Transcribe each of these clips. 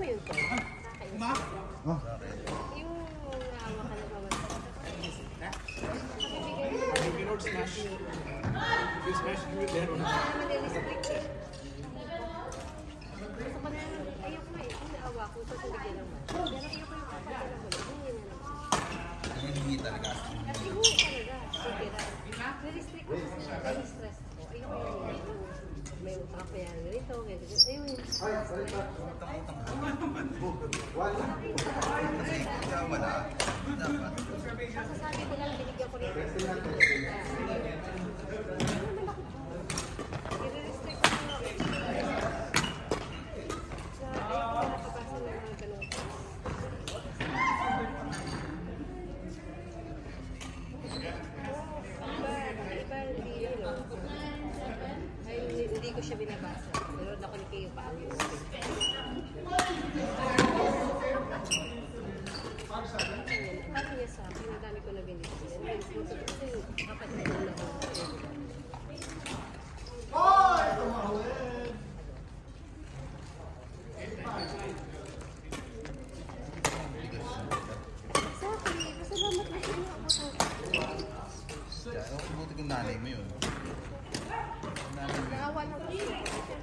yun to? Ma? Oh. Yung nahawa ka na naman. Pinord smash. You smash through there. Naman nilistrict eh. Gusto ko na, ayoko nga eh. Yung naawa ko, sasaligyan naman. Pero ayoko yung kapatid ko na. Hindi talaga. Hindi talaga. Sige, nilistrict ko kasi na-stress ko. Ayoko yung may utang pa yan. Ganito, ganito. Ayun. Utang-utang wala. Kasi kaya wala. Dapat. Masasabi ko lang, binigyan ko rin. I-restrict ko na. Ayoko na nakabasa ng mga ganun. Hindi ko siya binabasa. Nanood ako ni Kayo Paano. Sabi niya sa akin, ang dami ko na binigyan. Kasi kapatid ko na ako. Exactly. Masalamat na siya na ako. Kaya ako buti kung nanay mo yun. Naawa na ko siya.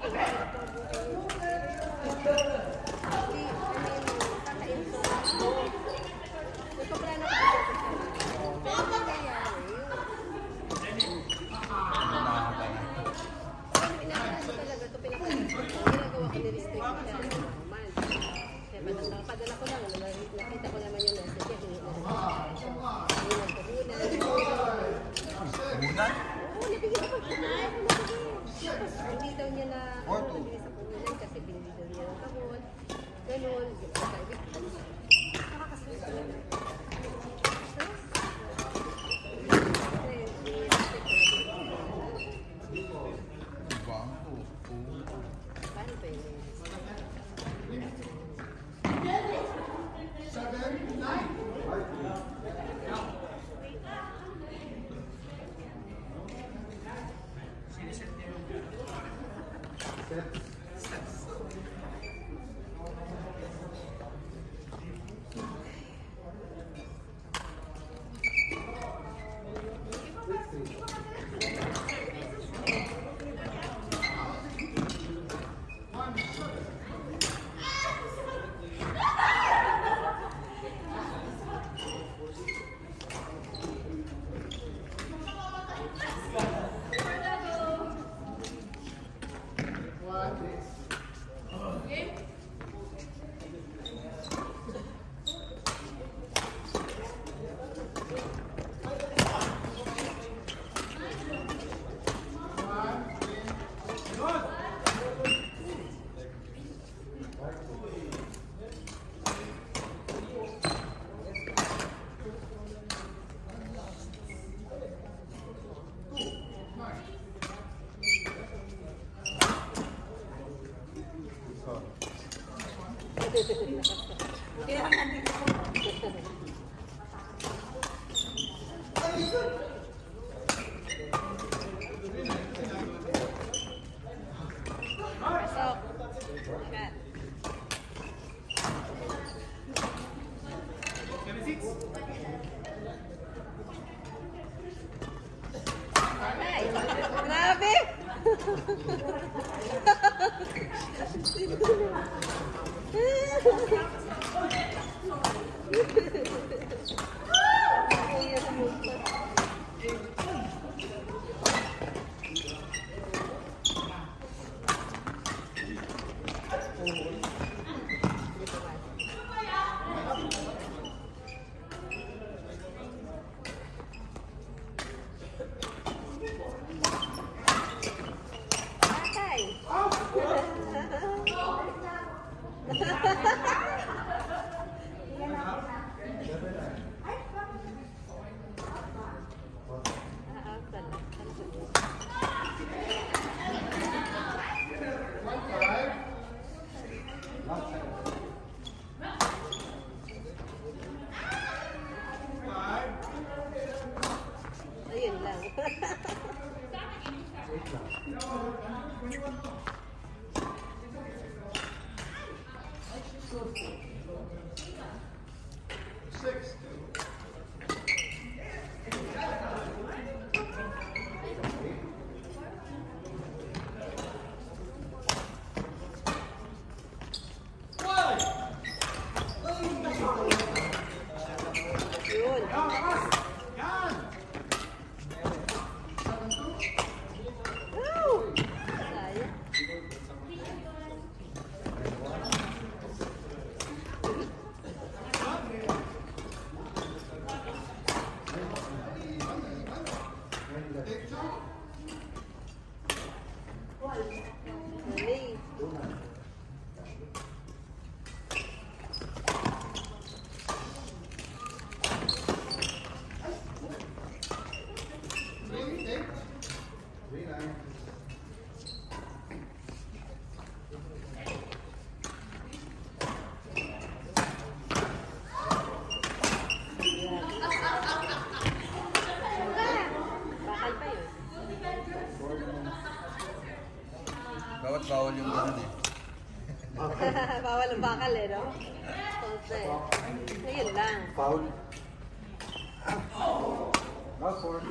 Kakain ko. Nagpapala na ko siya. Pero nangyayari yun. Inaakala ko talaga ito pinakain ko. Ginagawa ko ni-restrict ko siya. Padala ko lang. Nakita ko naman yung message niya. Hindi Muna? Oo, nabigyan ko. Hindi daw niya na nabigyan sa punan kasi binili daw niya ng kamot. Ganun. Nakakastress ko lang. Paano ba yun? Grabe! Ayun lang. Yun. Wow! Sayang. Mali. Bakal pa yun. Bawat bawal yung ganun eh. Bawal ang bakal eh, no? Konti. Ayun lang. Foul. Last one.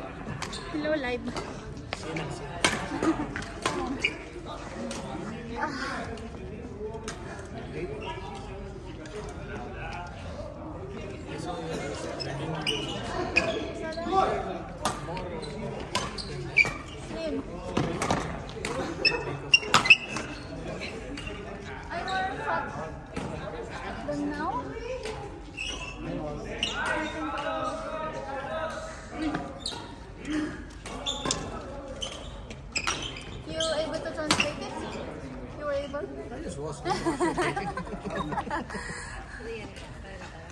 Hello, live. was. Ano yan? Para ka.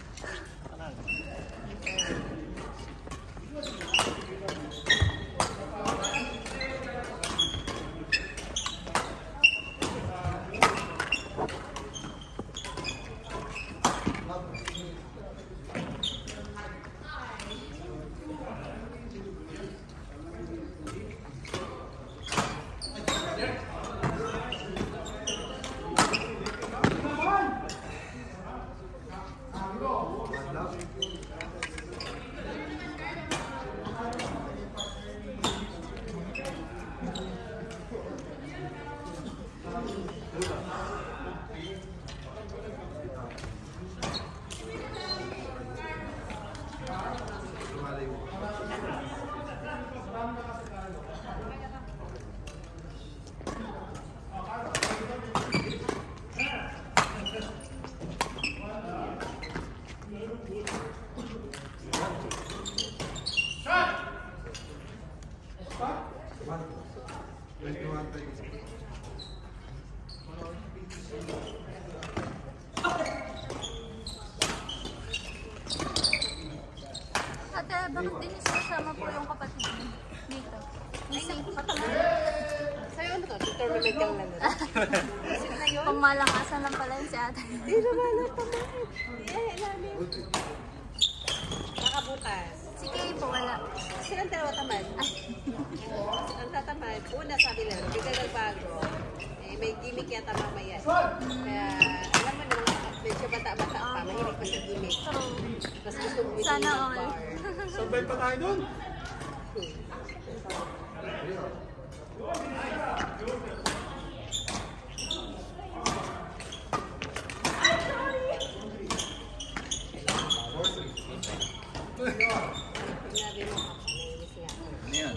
Ate, bakit din isasama po yung kapatid mo dito? Yung safe patanggal. Sa'yo ano to? Tournament ka lang na. Sino na yun? Pangmalakasan lang pala yun si ate. Hindi naman na tamad. Iya, namin. Nakabukas. Si Kay po, wala. Silang dalawa tamad. Ang tatamad, una sabi lang, bigla nagbago. Eh, may gimmick yata mamaya. Kaya, alam mo naman, medyo bata-bata pa, mahilig pa sa gimmick. So, Mas gusto mo sana all. Sabay pa tayo doon. Sinabi mo, nainis nga. Ano yan?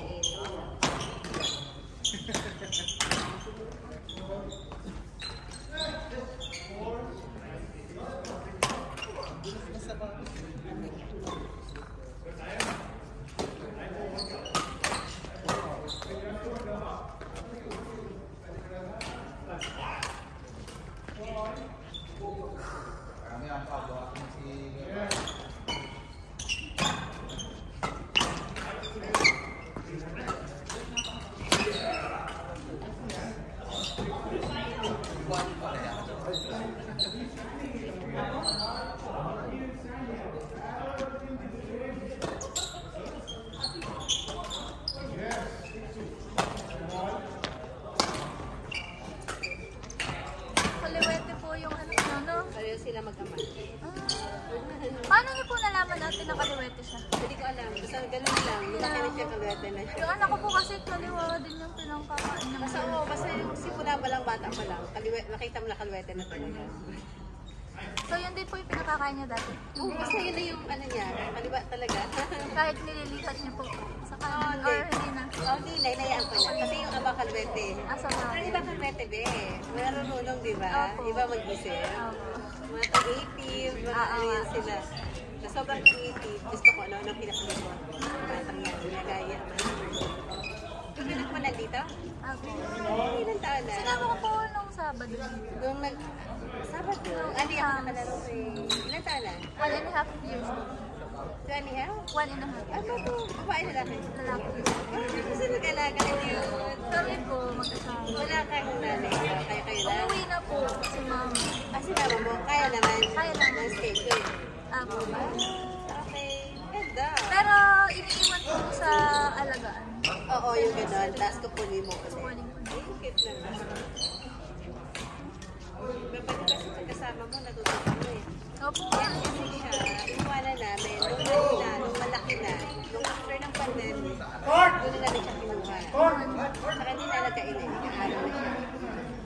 Kami ang pagawa ko si... kaliwete po yung ano nyo, no? Pareho sila magkamay. Paano niyo po nalaman natin na kaliwete siya? Hindi ko alam. Basta ganun lang. Lumaki na siya kalwete na siya. Yung anak ko po kasi kaliwa din yung pinangkakaan niya. Basta yung simula pa lang, bata pa lang. Nakita mo na kalwete na talaga. So yun din po yung pinakakain niya dati. Oo, basta yun na yung ano niya. Kaliwa talaga. Kahit nililipat niyo po sa Oo, kanan or hindi na. Oh, hindi na. Inayaan ko na. Kasi yung aba kalwete. Asa Pero ba? iba kalwete, be. Marunong, di ba? Opo. Iba mag-isip. Opo. Mga creative, mga ano yan sila. Na sobrang creative. Gusto ko, ano, ang pinakagusto. Batang yan. Nagaya. Tuminak mo nandito? Ako. Ilang taon na? Sinama ko po nung Sabado. Nung Sabado. Ano yung nakalaro eh? Ilang taon na? 1.5 years. 20 ha? 1.5. Ano to? Babae na lalaki? Lalaki. Gusto nung alaga na yun. Kami po magkasama. Wala kang nanay. Kaya kayo lang. Umuwi na po si mama. Si mama mo, kaya naman. Kaya naman. Ng schedule. Ako. Okay. Ganda. Pero iniiwan ko sa alagaan. Oo, yung gano'n. Tapos kukunin mo ulit. Kukunin ko na. Ay, cute naman.